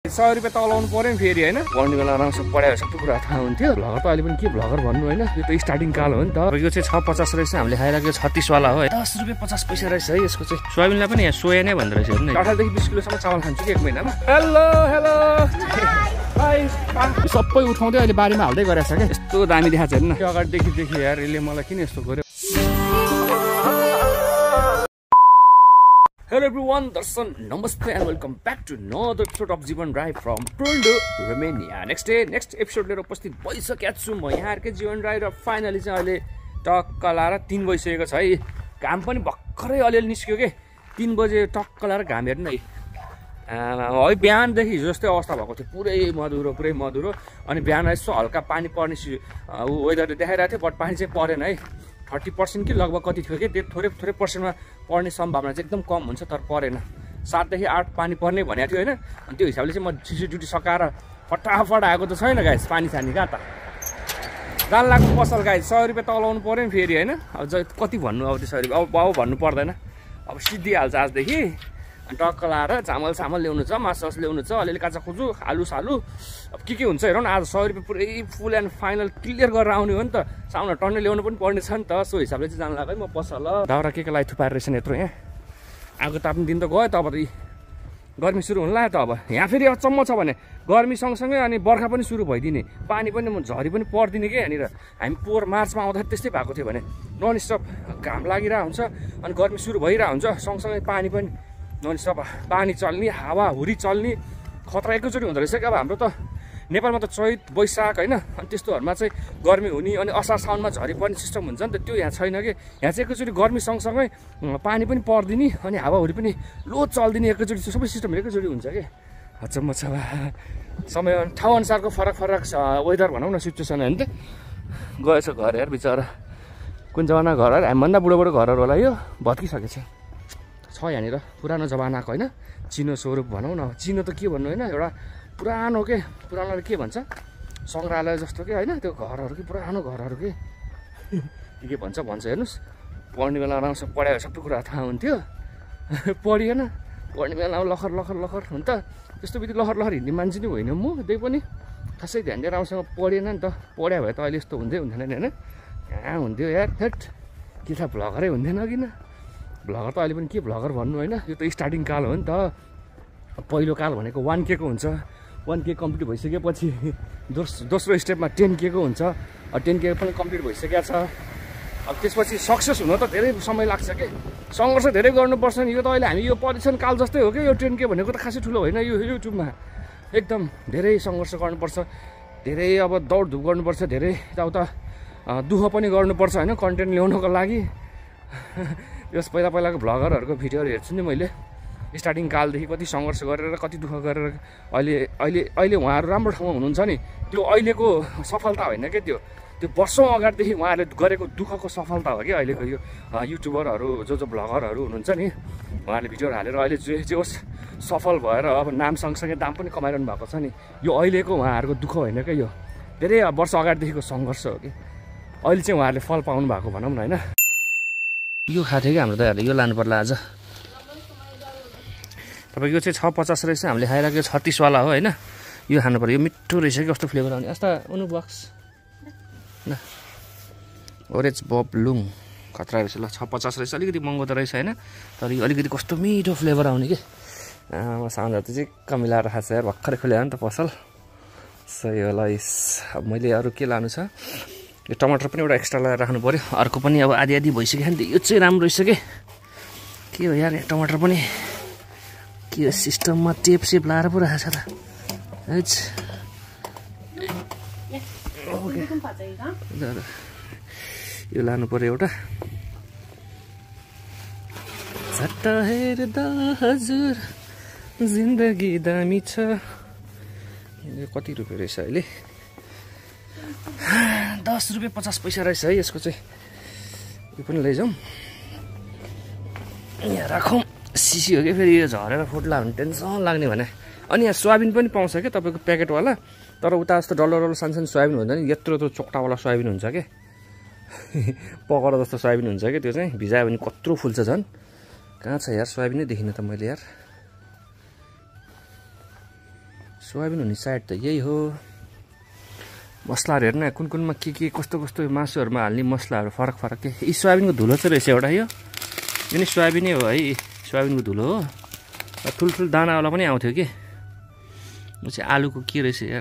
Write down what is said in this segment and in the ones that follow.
100 रुपैयाँ तलाउनु पर्यो नि फेरि होइन पढ्ने बेला आरामसँग पढायो सबै कुरा थाहा हुन्थ्यो भ्लगर त अहिले पनि के भ्लगर भन्नु होइन यो त स्टार्टिङ काल हो नि त यो चाहिँ 650 रहेछ हामीले खाइराखेको 36 वाला हो 10 रुपैयाँ 50 पैसा रहेछ है यसको चाहिँ सोयाबिनलाई पनि यहाँ सोया नै भन्दो रहेछ हेर्नु 18 देखि 20 किलोसम्म चामल खान्छु कि एक महिनामा हेलो हेलो हाई सबै उठाउँदै अहिले बारीमा हाल्दै गरेछ क्या यस्तो दामी देखाएको छ हेर्नु त्यो अगाडिदेखि देखि यार यसले मलाई किन यस्तो गर्यो Hello everyone, Darshan, Namaste and welcome back to another episode of Jeevan Rai from Brno, Romania. Next episode लिएर उपस्थित भइसकेको छु म यहाँहरुकै जीवन राई र फाइनली चाहिँ अहिले टक्क लाएर 3 बजिसकेको छ है घाम पनि भर्खरै अलिअलि निस्क्यो के 3 बजे टक्क लाएर घाम हेर्नु है है बिहानदेखि जस्तै अवस्था भएको थियो पुरै मधुरो अनि बिहान यसो हल्का पानी पर्ने वेदरले देखाइरहेको थियो बट पानी चाहिँ परेन है 30% कि लगभग कति थियो कि त्यो थोरै पर्सेन्टमा पर्ने सम्भावना चाहिँ एकदम कम हुन्छ तर परेन 7 देखि 8 पानी पर्ने भनेको थियो हैन अनि त्यो हिसाबले चाहिँ म ड्युटी सकाएर फटाफट आएको त छैन गाइस पानी छानी कहाँ त जान लाग्नु पसल गाइस 100 रुपैयाँ तलाउनु पर्यो नि फेरि हैन अब कति भन्नु अब त्यो 100 रुपैयाँ अब भन्नु पर्दैन अब सिद्धिहाल्छ आजदेखि टक्क लाएर चामल ल्याउनु छ मासु ल्याउनु छ अलिअलि काचा खुजु आलु सालु अब के हुन्छ हेरौँ न आज 100 रुपैयाँ पुरै फुल एन्ड फाइनल क्लियर गरेर आउने हो नि त साउन टन्ने ल्याउनु पनि पर्ने छ नि त सो हिसाबले चाहिँ जान लाग्यो म पसल दाउरा के लागि थुपाएर रहेछ यत्रो यहाँ आगो ताप्ने दिन त गयो त अब गर्मी सुरु हुन लाग्यो त अब यहाँ फेरि अचम्म छ भने गर्मी सँगसँगै अनि बर्खा पनि सुरु भइदिने पानी पनि झरी पनि पर्दिने के यहाँनिर हामी पोहोर मार्चमा आउँदाखेरि त्यस्तै भएको थियो भने नन स्टप घाम लागिरहेको हुन्छ अनि गर्मी सुरु भइरहेको हुन्छ सँगसँगै पानी पनि नन स्टप पानी चल्ने हावा हुरी चल्ने खतरा एकैचोटि हुँदो रहेछ क्या अब हाम्रो त नेपालमा त चैत वैशाख होइन अनि त्यस्तोहरूमा चाहिँ गर्मी हुने अनि असार साउनमा झरी पर्ने सिस्टम हुन्छ नि त त्यो यहाँ छैन कि यहाँ चाहिँ एकैचोटि गर्मी सँगसँगै पानी पनि पर्दिने अनि हावाहुरी पनि लो चल्दिने एकैचोटि सबै सिस्टम एकैचोटि हुन्छ कि अचम्म छ समय ठाउँ अनुसारको फरक वेदर भनौँ न सिचुएसन होइन त गएछ घर हेर बिचरा कुन जमाना घरहरू हामीभन्दा बुढो घरहरू होला यो भत्किसकेको छ यहाँनिर पुरानो जमानाको होइन चिनो स्वरूप भनौँ न चिनो त के भन्नु होइन एउटा पुरानोले के भन्छ सङ्ग्रहालय जस्तो के होइन त्यो घरहरू कि पुरानो घरहरू के भन्छ हेर्नुहोस् पढ्ने बेला आरामसँग पढायो सबै कुरा थाहा हुन्थ्यो पढिएन पढ्ने बेला लखर हुन त त्यस्तो बित्तिकै लखर हिँड्ने मान्छे नै होइन म त्यही पनि खासै ध्यान दिएर राम्रोसँग पढेन नि त पढ्या भए त अहिले यस्तो हुँदैन होइन कहाँ हुन्थ्यो यार थेट कि त भ्लगरै हुँदैन किन भ्लगर त अहिले पनि के भ्लगर भन्नु होइन यो त स्टार्टिङ काल हो नि त पहिलो काल भनेको 1K को हुन्छ 1K कम्प्लिट भइसकेपछि दोस्रो स्टेपमा 10K को हुन्छ 10K पनि कम्प्लिट भइसकेको छ अब त्यसपछि सक्सेस हुन त धेरै समय लाग्छ के सङ्घर्ष धेरै गर्नुपर्छ नि यो त अहिले हामी यो परीक्षण काल जस्तै हो कि यो 10K भनेको त खासै ठुलो होइन यो युट्युबमा एकदम धेरै सङ्घर्ष गर्नुपर्छ धेरै अब दौडधुप गर्नुपर्छ धेरै यताउता दुःख पनि गर्नुपर्छ होइन कन्टेन्ट ल्याउनको लागि यस पहिलाको भ्लगरहरूको भिडियोहरू हेर्छु नि मैले स्टार्टिङ कालदेखि कति सङ्घर्ष गरेर कति दुःख गरेर अहिले उहाँहरू राम्रो ठाउँमा हुनुहुन्छ नि त्यो अहिलेको सफलता होइन क्या त्यो वर्षौँ अगाडिदेखि उहाँहरूले गरेको दुःखको सफलता हो कि अहिलेको यो युट्युबरहरू जो भ्लगरहरू हुनुहुन्छ नि उहाँहरूले भिडियोहरू हालेर अहिले जे होस् सफल भएर अब नाम सँगसँगै दाम पनि कमाइरहनु भएको छ नि यो अहिलेको उहाँहरूको दुःख होइन क्या यो धेरै वर्ष अगाडिदेखिको सङ्घर्ष हो कि अहिले चाहिँ उहाँहरूले फल पाउनु भएको भनौँ न होइन यो खाथ्यो कि हाम्रो दाइहरूले यो लानु पर्ला आज तपाईँ यो चाहिँ 650 रहेछ हामीले खाइराखेको 36 वाला हो होइन यो खानु पर्यो यो मिठो रहेछ कि कस्तो फ्लेभर आउने यस्ता उनु बक्स ल ओरेन्ज बब्लुङ खतरा रहेछ ल 650 रहेछ अलिकति महँगो त रहेछ होइन तर यो अलिकति कस्तो मिठो फ्लेभर आउने कि साउन्डहरू त चिक्क मिलाएर खाएको छ यार भर्खरै खोल्यो नि त पसल सही होला अब मैले अरू के लानु छ यो टमाटर पनि एउटा एक्स्ट्रा लगाएर राख्नु पऱ्यो अर्को पनि अब आधी भइसक्यो नि यो चाहिँ राम्रो रहेछ के हो यार टमाटर पनि के हो सिस्टममा टेप लाएर पो राखेको छ त यो लानु पऱ्यो एउटा झट्ट हेर्दा हजुर जिन्दगी दामी छ कति रुपियाँ रहेछ अहिले 10 रुपियाँ 50 पैसा रहेछ है यसको चाहिँ यो पनि लैजाउँ यहाँ राखौँ सिसी हो कि फेरि यो झरेर फुट्ला भने टेन्सन लाग्ने भने अनि यहाँ सोयाबिन पनि पाउँछ क्या तपाईँको प्याकेटवाला तर उता जस्तो डल्लो सानसानो सोयाबिन हुन्छ नि यत्रो चोक्टावाला सोयाबिन हुन्छ क्या पकौडा जस्तो सोयाबिन हुन्छ क्या त्यो चाहिँ भिजायो भने कत्रो फुल्छ झन् कहाँ छ यार सोयाबिनै देखिनँ त मैले यार सोयाबिन हुने साइड त यही हो। मसलाहरू हेर्न कुन कुनमा के कस्तो कस्तो मासुहरूमा हाल्ने मसलाहरू फरक फरक के। यी सोयाबिनको धुलो चाहिँ रहेछ एउटा यो नि सोयाबिनै हो है, सोयाबिनको धुलो हो। ठुल्ठुलो दानावाला पनि आउँथ्यो कि। यो चाहिँ आलुको के रहेछ यार,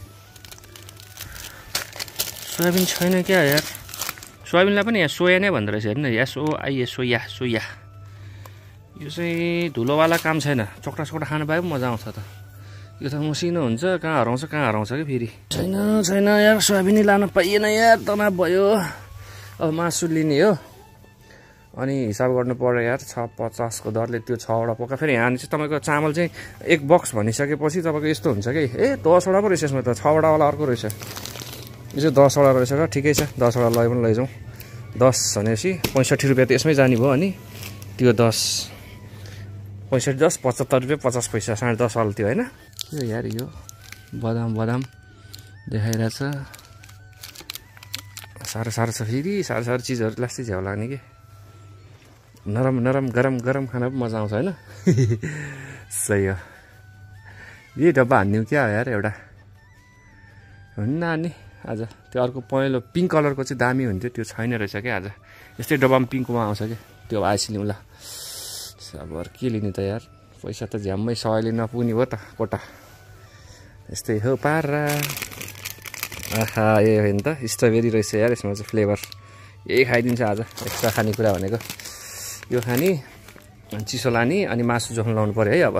सोयाबिन छैन क्या यार। सोयाबिनलाई पनि यहाँ सोया नै भन्दो रहेछ हेर्नु, SOIA सोया सोया। यो चाहिँ धुलोवाला काम छैन, चक्रा चक्रा खानु पाए पनि मजा आउँछ त। यो त मसिनो हुन्छ, कहाँ हराउँछ कि फेरि। छैन यार, सोयाबिनै लान पाइएन यार, तनाव भयो। अब मासु लिने हो अनि हिसाब गर्नु पर्यो यार। 6.50 को दरले त्यो 6वटा पोका। फेरि यहाँ चाहिँ तपाईँको चामल चाहिँ 1 बक्स भनिसकेपछि तपाईँको यस्तो हुन्छ कि 10वटा पो रहेछ यसमा त, 6वटावाला अर्को रहेछ। यो चाहिँ 10वटा रहेछ र ठिकै छ, 10वटा लय पनि लैजाउँ। 10 भनेपछि 65 रुपियाँ त यसमै जाने भयो। अनि त्यो 10 65 10 75 रुपियाँ 50 पैसा, 10.5 वाला त्यो होइन। यो यार यो बदाम देखाइरहेछ। साह्रो छ फेरि, साह्रो चिजहरू लास्टै झ्याउ लाग्ने कि। नरम गरम खाना पनि मजा आउँछ होइन। सही हो। यही डब्बा हान्दिउँ क्या यार एउटा, हुन्न नि आज। त्यो अर्को पहेँलो पिङ्क कलरको चाहिँ दामी हुन्थ्यो, त्यो छैन रहेछ क्या आज। यस्तै डब्बामा पिङ्कमा आउँछ क्या, त्यो आइस लिउँ ल। अब के लिने त यार, पैसा त झ्याम्मै 100ले नपुग्ने भयो त कोटा। यस्तै हो पारा। आहा यो होइन त, स्ट्रबेरी रहेछ यार यसमा चाहिँ फ्लेभर। यही खाइदिन्छ आज, एक्स्ट्रा खानेकुरा भनेको यो खाने, चिसो लाने अनि मासु जोख्न लाउनु पऱ्यो है। अब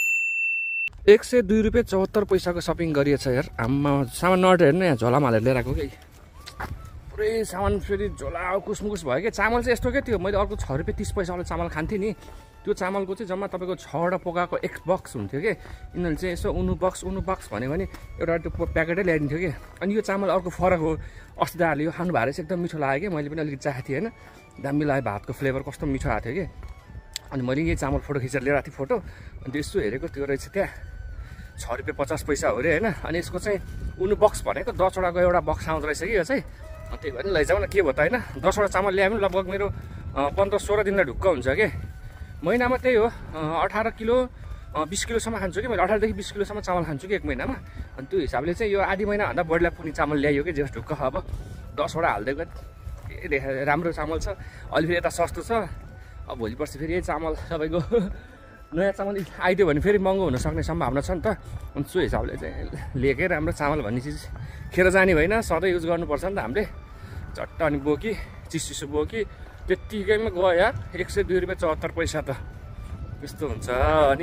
102 रुपियाँ 74 पैसाको सपिङ गरिएछ यार। आम्मा सामान नअर्डर हेर्नु, यहाँ झोलामा हालेर लिएर आएको कि पुरै सामान। फेरि झोला कुसमुकुस भयो कि। चामल चाहिँ यस्तो क्या, त्यो मैले अर्को 6 रुपियाँ 30 पैसावाला चामल खान्थेँ नि, त्यो चामलको चाहिँ जम्मा तपाईँको 6वटा पोकाको 1 बक्स हुन्थ्यो कि। यिनीहरूले चाहिँ यसो उनु बक्स भन्यो भने एउटा त्यो प्याकेटै ल्याइदिन्थ्यो कि। अनि यो चामल अर्को फरक हो। अस्ति दाले यो खानु भएर चाहिँ एकदम मिठो लाग्यो कि, मैले पनि अलिकति चाखेको थिएँ होइन। दामी लाग्यो, भातको फ्लेभर कस्तो मिठो आएको थियो कि। अनि मैले यही चामल फोटो खिचेर लिएर आएको थिएँ फोटो। अनि त्यो यसो हेरेको त्यो रहेछ त्यहाँ 6 रुपियाँ 50 पैसा हो अरे होइन। अनि यसको चाहिँ उनु बक्स भनेको 10वटाको एउटा बक्स आउँदो रहेछ कि यो चाहिँ। त्यही भएर लैजाऊ न, के भयो त होइन। 10वटा चामल ल्याए पनि लगभग मेरो 15-16 दिनलाई ढुक्क हुन्छ कि। महिनामा त्यही हो, 18 किलो 20 किलोसम्म खान्छु कि मैले। 18 देखि 20 किलोसम्म चामल खान्छु कि 1 महिनामा। अनि त्यो हिसाबले चाहिँ यो आधी महिनाभन्दा बढीलाई पुग्ने चामल ल्याइयो कि, जे ढुक्क। अब 10वटा हालिदिएको के देखा राम्रो चामल छ। अहिले फेरि यता सस्तो छ। अब भोलि पर्सि फेरि यही चामल तपाईँको नयाँ चामल आइदियो भने फेरि महँगो हुनसक्ने सम्भावना छ नि त। अनि त्यो हिसाबले चाहिँ लिएकै राम्रो। चामल भन्ने चिज खेर जाने होइन, सधैँ युज गर्नुपर्छ नि त हामीले। चट्ट अनि बोकी चिसो बोकी त्यत्तिकैमा गयो यार 102 रुपियाँ 74 पैसा त। यस्तो हुन्छ अनि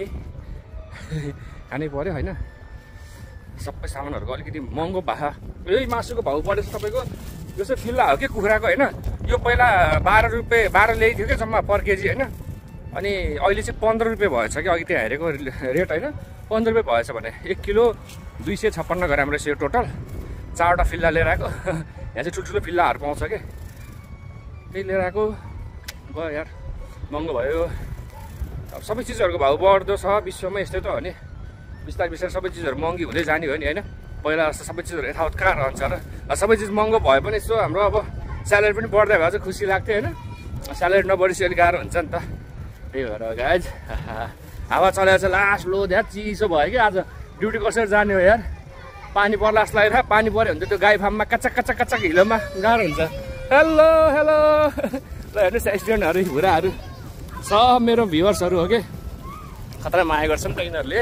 खानै पऱ्यो होइन। सबै सामानहरूको अलिकति महँगो भए। यही मासुको भाउ बढेछ तपाईँको। यो चाहिँ फिल्ला हो कि कुखुराको होइन। यो पहिला 12 रुपियाँ 12 ल्याइदियो क्या जम्मा पर केजी होइन। अनि अहिले चाहिँ 15 रुपियाँ भएछ कि, अघि त्यहाँ हेरेको रेट होइन। 15 रुपियाँ भएछ भने 1 किलो 256 ग्राम रहेछ यो टोटल। 4वटा फिल्ला लिएर आएको। यहाँ चाहिँ ठुल्ठुलो फिल्लाहरू पाउँछ कि, त्यही लिएर आएको। भयो यार महँगो भयो। अब सबै चिजहरूको भाउ बढ्दो छ विश्वमा, यस्तै त हो नि। बिस्तारै सबै चिजहरू महँगी हुँदै जाने हो नि होइन। पहिला जस्तो सबै चिजहरू यथावत कहाँ रहन्छ र। सबै चिज महँगो भए पनि यसो हाम्रो अब स्यालेरी पनि बढ्दै भए चाहिँ खुसी लाग्थ्यो होइन। स्यालेरी नबढेपछि अलिक गाह्रो हुन्छ नि त। त्यही भएर गाइज हावा चलाएर चाहिँ लास्ट लो यार चिसो भयो कि। आज ड्युटी कसरी जाने हो यार, पानी पर्ला जस्तो लाग्यो। पानी पऱ्यो भने त त्यो गाई फार्ममा कच्चा हिलोमा गाह्रो हुन्छ। हेलो ल हेर्नुहोस् एक्सिडेन्टहरू भुराहरू सब मेरो भ्युवर्सहरू हो कि। खतरा माया गर्छन् त यिनीहरूले।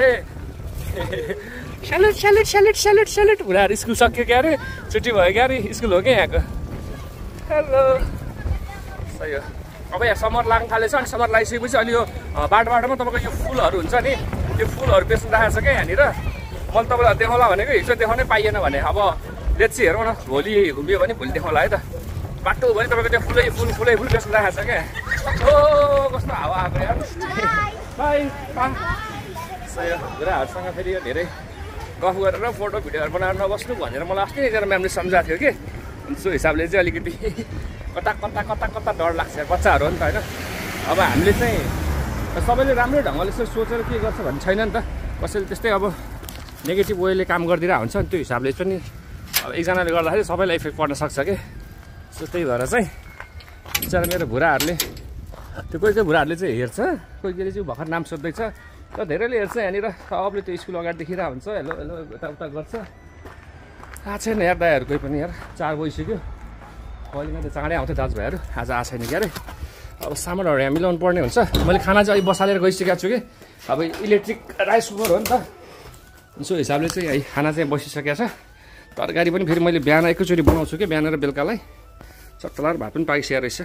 स्यालेट भुराहरू। स्कुल सक्यो क्या अरे, छुट्टी भयो क्या अरे, स्कुल हो क्या यहाँको। हेलो सही हो। अब यहाँ समर लाग्न थालेछ। अनि समर लगाइसकेपछि अहिले यो बाटोमा तपाईँको यो फुलहरू हुन्छ नि, त्यो फुलहरू बेच्नु राखेको छ क्या यहाँनिर। मैले तपाईँलाई देखाउँला भनेको, हिजो देखाउनै पाइएन भने अब लेट्स हेरौँ न, भोलि घुम्यो भने भोलि देखाउँला है त। बाटो भने तपाईँको त्यो फुलै फुल बेच्नु राखेको छ क्या। ओ कस्तो हावा आएको यार। बाई सही हो। बुढाहरूसँग फेरि यो धेरै गफ गरेर फोटो भिडियोहरू बनाएर नबस्नु भनेर मलाई अस्ति एकजना म्यामले सम्झाएको थियो कि। अनि त्यो हिसाबले चाहिँ अलिकति कता डर लाग्छ बच्चाहरू हो नि त होइन। अब हामीले चाहिँ सबैले राम्रै ढङ्गले चाहिँ सोचेर के गर्छ भन्ने छैन नि त। कसैले त्यस्तै अब नेगेटिभ वेले काम गरिदिरहेको हुन्छ नि। त्यो हिसाबले पनि अब एकजनाले गर्दाखेरि सबैलाई इफेक्ट पर्न सक्छ कि। सो त्यही भएर चाहिँ बिचरा मेरो बुढाहरूले त्यो कोही बुढाहरूले चाहिँ हेर्छ, कोही चाहिँ भर्खर नाम सोध्दैछ। त धेरैले हेर्छ यहाँनिर सबले त्यो स्कुल अगाडि देखिरहेको हुन्छ हेलो हेलो यताउता गर्छ आएको छैन यार दाइहरू कोही पनि यार 4 बजिसक्यो कहिले त चाँडै आउँथ्यो दाजुभाइहरू आज आएको छैन क्या अरे अब सामानहरू यहाँ मिलाउनु पर्ने हुन्छ मैले खाना चाहिँ अहिले बसालेर गइसकेको छु कि अब इलेक्ट्रिक राइस कुकर हो नि त यसो हिसाबले चाहिँ है खाना चाहिँ बसिसकेको छ तरकारी पनि फेरि मैले बिहान एकैचोटि बनाउँछु कि बिहान र बेलुकालाई चट्टलार भात पनि पाकिसकेको रहेछ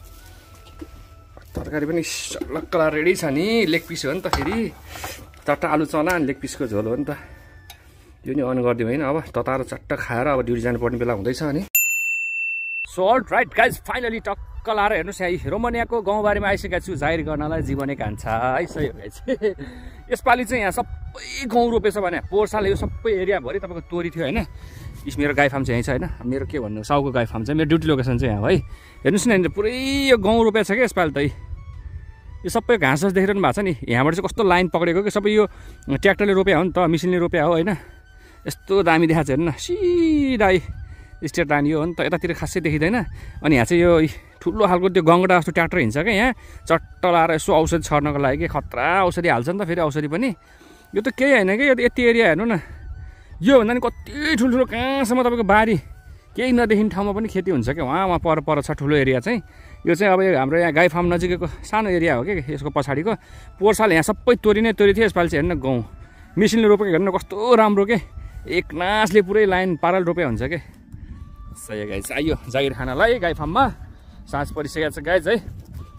तरकारी पनि चट्लक्कला रेडी छ नि लेग पिस हो नि त फेरि चट्टा आलु चना अनि लेग पिसको झोल हो नि त यो नि अन गरिदिउँ होइन अब तताएर चट्ट खाएर अब ड्युटी जानुपर्ने बेला हुँदैछ अनि so all right guys finally टक्क लाएर हेर्नुहोस् यहाँ रोमानियाको गाउँबारीमा आइसकेको छु जाहिर गर्नलाई जीवनै कान्छा है सही हो गाइज यसपालि चाहिँ यहाँ सबै गहुँ रोपेछ भने पोहोर साल यो सबै एरियाभरि तपाईँको तोरी थियो होइन मेरो गाई फार्म चाहिँ यहीँ छ होइन मेरो के भन्नु साउको गाई फार्म चाहिँ मेरो ड्युटी लोकेसन चाहिँ यहाँ है हेर्नुहोस् न पुरै यो गहुँ रोपेको छ क्या यसपालि त यो सबै घाँस देखिरहनु भएको छ नि यहाँबाट चाहिँ कस्तो लाइन पक्रेको कि सबै यो ट्र्याक्टरले रोप्या हो नि त मिसिनले रोप्या हो होइन यस्तो दामी देखाएको छ हेर्नु न सिधा स्टेट लाइन यो हो नि त यतातिर खासै देखिँदैन अनि यहाँ चाहिँ यो ठुलो खालको त्यो गङ्गडा जस्तो ट्र्याक्टर हिँड्छ क्या यहाँ चट्ट लाएर यसो औषधि छर्नको लागि कि खतरा औषधि हाल्छ नि त फेरि औषधि पनि यो त केही होइन कि यो त यति एरिया हेर्नु न यो भन्दा नि कति ठुल्ठुलो कहाँसम्म तपाईँको बारी केही नदेखिने ठाउँमा पनि खेती हुन्छ क्या वहाँ पर छ ठुलो एरिया चाहिँ यो चाहिँ अब हाम्रो यहाँ गाई फार्म नजिकैको सानो एरिया हो क्या यसको पछाडिको पोहोर साल यहाँ सबै तोरी नै तोरी थियो यसपालि चाहिँ हेर्नु गहुँ मिसिनले रोपेको हेर्नु कस्तो राम्रो के एक नासले पुरै लाइन पाराले रोपे हुन्छ के सही गाई चाहिँ आइयो जागिर खानालाई गाई फार्ममा साँझ परिसकेको छ गाई चाहिँ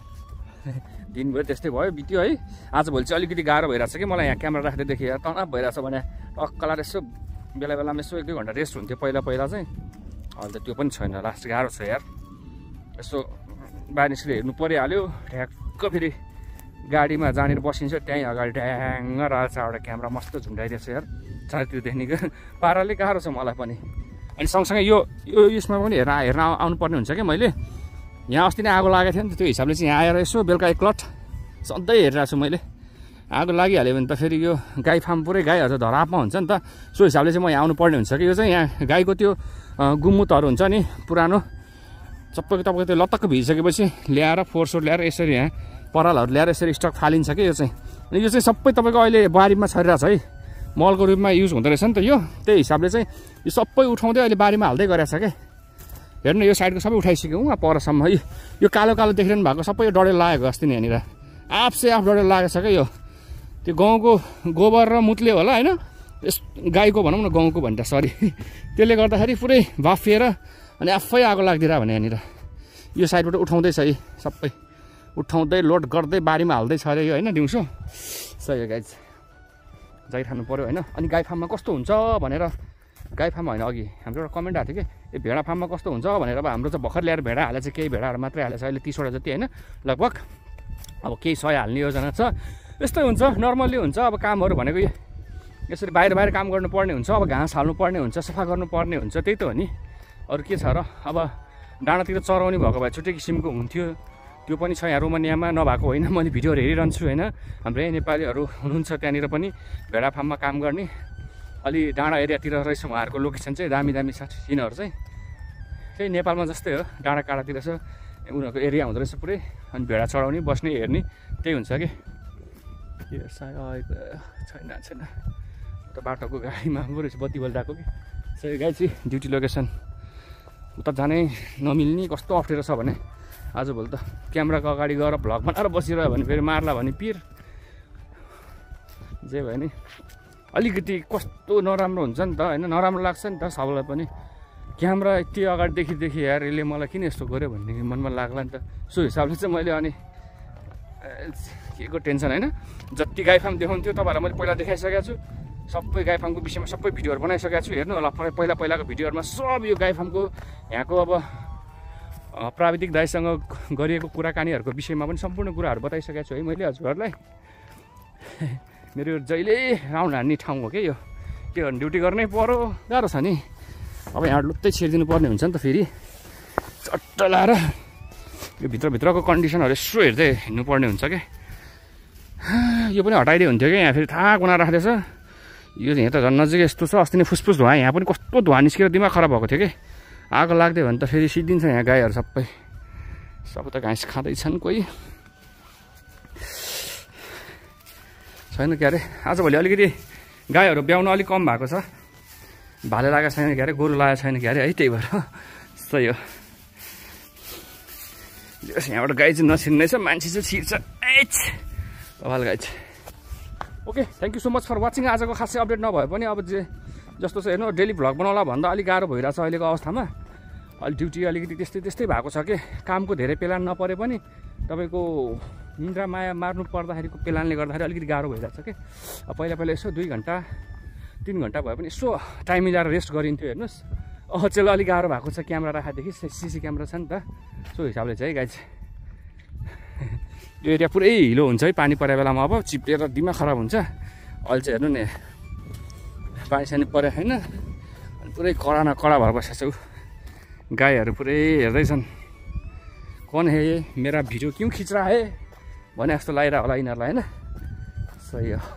दिनभरि त्यस्तै भयो बित्यो है आज भोलि चाहिँ अलिकति गाह्रो भइरहेको छ कि मलाई यहाँ क्यामेरा राख्दैदेखि यार तनाव भइरहेको छ भने टक्कला यसो बेला बेलामा यसो 1-2 घन्टा रेस्ट हुन्थ्यो पहिला चाहिँ अहिले त त्यो पनि छैन लास्ट गाह्रो छ यार यसो बाहिर निस्केर हेर्नु परिहाल्यो ठ्याक्क फेरि गाडीमा जानेर बसिन्छ त्यहीँ अगाडि ड्याङ्ग रहेछ एउटा क्यामेरा मस्त झुन्डाइदिएछ यार चारतिर देख्नेको पाराले गाह्रो छ मलाई पनि अनि सँगसँगै यो यसमा पनि हेर्न आउनुपर्ने हुन्छ क्या मैले यहाँ अस्ति नै आगो लागेको थियो नि त त्यो हिसाबले चाहिँ यहाँ आएर यसो बेलुका एकलट सधैँ हेरिरहेको छु मैले आगो लागिहाल्यो भने त फेरि यो गाई फार्म पुरै गाईहरू त धरापमा हुन्छ नि त सो हिसाबले चाहिँ म यहाँ आउनुपर्ने हुन्छ कि यो चाहिँ यहाँ गाईको त्यो गुमुतहरू हुन्छ नि पुरानो सबैको तपाईँको त्यो लत्तक्क भिजिसकेपछि ल्याएर फोहोरसोर ल्याएर यसरी यहाँ परालहरू ल्याएर यसरी स्टक फालिन्छ कि यो चाहिँ अनि यो चाहिँ सबै तपाईँको अहिले बारीमा छरिरहेको छ है मलको रूपमा युज हुँदो रहेछ नि त यो त्यही हिसाबले चाहिँ यो सबै उठाउँदै अहिले बारीमा हाल्दै गरेको छ क्या हेर्नु यो साइडको सबै उठाइसक्यो उहाँ परसम्म है यो कालो कालो देखिरहनु भएको सबै यो डडेल लागेको अस्ति नि यहाँनिर आफसे आफ डडेल लागेको छ क्या यो त्यो गाउँको गोबर र मुतले होला होइन यस गाईको भनौँ न गाउँको भन्दा सरी त्यसले गर्दाखेरि पुरै बाफिएर अनि आफै आगो लाग्दिरह भने यहाँनिर यो साइडबाट उठाउँदैछ है सबै उठाउँदै लोड गर्दै बारीमा हाल्दै छ अरे यो होइन दिउँसो सही हो गाई जागिर खानु पऱ्यो होइन अनि गाई फार्ममा कस्तो हुन्छ भनेर गाई फार्ममा होइन अघि हाम्रो एउटा कमेन्ट आएको थियो कि यो भेडा फार्ममा कस्तो हुन्छ भनेर अब हाम्रो चाहिँ भर्खर ल्याएर भेडा हालेको छ केही भेडाहरू मात्रै हालेको छ अहिले 30वटा जति होइन लगभग अब केही 100 हाल्ने योजना छ यस्तै हुन्छ नर्मल्ली हुन्छ अब कामहरू भनेको यसरी बाहिर काम गर्नुपर्ने हुन्छ अब घाँस हाल्नुपर्ने हुन्छ सफा गर्नुपर्ने हुन्छ त्यही त हो नि अरू के छ र अब डाँडातिर चराउने भएको भए छुट्टै किसिमको हुन्थ्यो त्यो पनि छ यहाँ रोमानियामा नभएको होइन मैले भिडियोहरू हेरिरहन्छु होइन हाम्रो यहाँ नेपालीहरू हुनुहुन्छ त्यहाँनिर पनि भेडा फार्ममा काम गर्ने अलि डाँडा एरियातिर रहेछ उहाँहरूको लोकेसन चाहिँ दामी छ सिनहरू चाहिँ त्यही नेपालमा जस्तै हो डाँडा काँडातिर छ उनीहरूको एरिया हुँदो रहेछ पुरै अनि भेडा चढाउने बस्ने हेर्ने त्यही हुन्छ कि छैन उता बाटोको गाडीमा रहेछ बत्ती बल्दाएको कि सही गाई चाहिँ ड्युटी लोकेसन उता जानै नमिल्ने कस्तो अप्ठ्यारो छ भने आजभोलि त क्यामेराको अगाडि गएर भ्लग बनाएर बसिरह्यो भने फेरि मार्ला भने पिर जे भयो नि अलिकति कस्तो नराम्रो हुन्छ नि त होइन नराम्रो लाग्छ नि त सबैलाई पनि क्यामेरा यति अगाडिदेखि यार यसले मलाई किन यस्तो गर्यो भन्ने मनमा लाग्ला नि त सो हिसाबले चाहिँ मैले अनि के को टेन्सन होइन जति गाई फार्म देखाउँथ्यो तपाईँहरूलाई मैले पहिला देखाइसकेको छु सबै गाई फार्मको विषयमा सबै भिडियोहरू बनाइसकेको छु हेर्नु होला पहिलाको भिडियोहरूमा सब यो गाई फार्मको यहाँको अब प्राविधिक दाइसँग गरिएको कुराकानीहरूको विषयमा पनि सम्पूर्ण कुराहरू बताइसकेको छु है मैले हजुरहरूलाई मेरो जहिले राउन्ड हान्ने ठाउँ हो कि यो के गर्नु ड्युटी गर्नै पर्यो गाह्रो छ नि अब यहाँ लुत्तै छिरिदिनु पर्ने हुन्छ नि त फेरि चट्ट लाएर यो भित्रको कन्डिसनहरू यसो हेर्दै हिँड्नुपर्ने हुन्छ क्या यो पनि हटाइदिए हुन्थ्यो क्या यहाँ फेरि थाहा गुना राख्दैछ यो यहाँ त झन् नजिकै यस्तो छ अस्ति नै फुसफुस धुवा यहाँ पनि कस्तो धुवा निस्केर दिमाग खराब भएको थियो कि आगो लाग्दै भने त फेरि सिद्धिन्छ यहाँ गाईहरू सबै त घाँस खाँदैछन् कोही छैन के अरे आजभोलि अलिकति गाईहरू ब्याउन अलिक कम भएको छ भाले लागेको छैन के अरे गोरु लागेको छैन के अरे है त्यही भएर सही हो यहाँबाट गाई चाहिँ नछिर्नेछ मान्छे चाहिँ छिर्छ एच कपाल गाई चाहिँ okay thank you so much for watching आजको खासै अपडेट नभए पनि अब जे जस्तो छ हेर्नु डेली भ्लग बनाउला भन्दा अलिक गाह्रो भइरहेछ अहिलेको अवस्थामा अलि ड्युटी अलिकति त्यस्तै भएको छ कि कामको धेरै पेलान नपरे पनि तपाईँको निन्द्रा माया मार्नु पर्दाखेरिको पेलानले गर्दाखेरि अलिकति गाह्रो भइरहेछ कि पहिला यसो 2 घन्टा 3 घन्टा भए पनि यसो टाइम मिलाएर रेस्ट गरिन्थ्यो हेर्नुहोस् चाहिँ अलिक गाह्रो भएको छ क्यामेरा राखादेखि सिसी क्यामेरा छ नि त सो हिसाबले चाहिँ गाई चाहिँ यो एरिया पुरै हिलो हुन्छ है पानी परे बेलामा अब चिप्लेर दिमाग खराब हुन्छ अहिले चाहिँ हेर्नु नि पानी सानी परे छैन अनि पुरै कडा न कडा भएर बसेको छु गाईहरू पुरै हेर्दैछन् कौन है ये मेरा भिडियो क्यों खिच रहा है भने जस्तो लागिरहेको होला यिनीहरूलाई होइन सही हो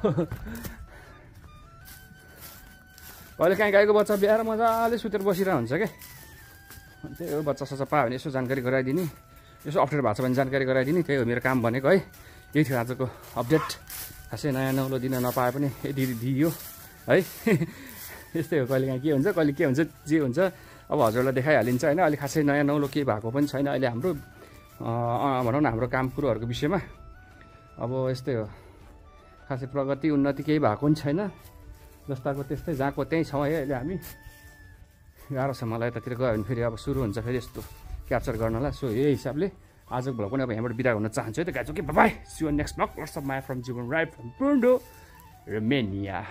कहिले काहीँ गाईको बच्चा ब्याएर मजाले सुतेर बसिरहेको हुन्छ क्या त्यही हो बच्चा सच्चा पायो भने यसो जानकारी गराइदिने यसो अप्डेट भएको छ भने जानकारी गराइदिने त्यही हो मेरो काम भनेको है यही थियो आजको अपडेट खासै नयाँ नौलो दिन नपाए पनि यदि दियो है यस्तै हो कहिले काहीँ के हुन्छ कहिले के हुन्छ जे हुन्छ अब हजुरलाई देखाइहालिन्छ होइन अहिले खासै नयाँ नौलो केही भएको पनि छैन अहिले हाम्रो भनौँ न हाम्रो काम कुरोहरूको विषयमा अब यस्तै हो खासै प्रगति उन्नति केही भएको पनि छैन जस्ताको त्यस्तै जहाँको त्यहीँ छौँ है अहिले हामी गाह्रो छ मलाई यतातिर गयो भने फेरि अब सुरु हुन्छ फेरि यस्तो क्याप्चर गर्नलाई सो यही हिसाबले आजको भ्लग पनि अब यहाँबाट बिदा हुन चाहन्छु है त guys okay bye see you next vlog lots of माया फ्रम जीवन राई फ्रम पुर्णो रोमेनिया